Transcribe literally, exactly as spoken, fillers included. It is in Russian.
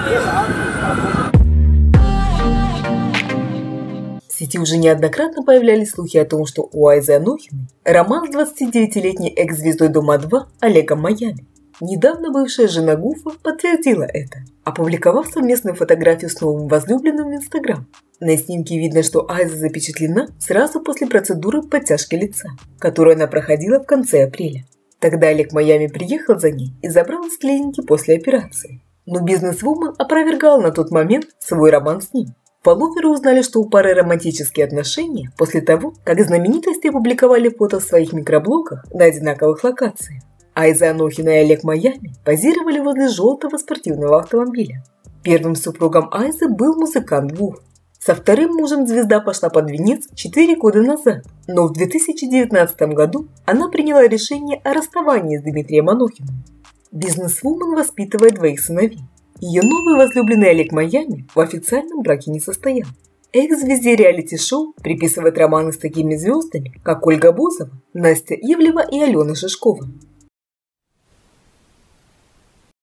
В сети уже неоднократно появлялись слухи о том, что у Айзы Анохиной роман с двадцатидевятилетней экс-звездой Дома-два Олегом Майами. Недавно бывшая жена Гуфа подтвердила это, опубликовав совместную фотографию с новым возлюбленным в Инстаграм. На снимке видно, что Айза запечатлена сразу после процедуры подтяжки лица, которую она проходила в конце апреля. Тогда Олег Майами приехал за ней и забрал из клиники после операции. Но бизнесвумен опровергал на тот момент свой роман с ним. Фолловеры узнали, что у пары романтические отношения после того, как знаменитости опубликовали фото в своих микроблогах на одинаковых локациях. Айза Анохина и Олег Майами позировали возле желтого спортивного автомобиля. Первым супругом Айзы был музыкант Гуф. Со вторым мужем звезда пошла под венец четыре года назад, но в две тысячи девятнадцатом году она приняла решение о расставании с Дмитрием Анохиным. Бизнесвумен воспитывает двоих сыновей. Ее новый возлюбленный Олег Майами в официальном браке не состоял. Экс-звезде реалити-шоу приписывают романы с такими звездами, как Ольга Бузова, Настя Ивлева и Алена Шишкова.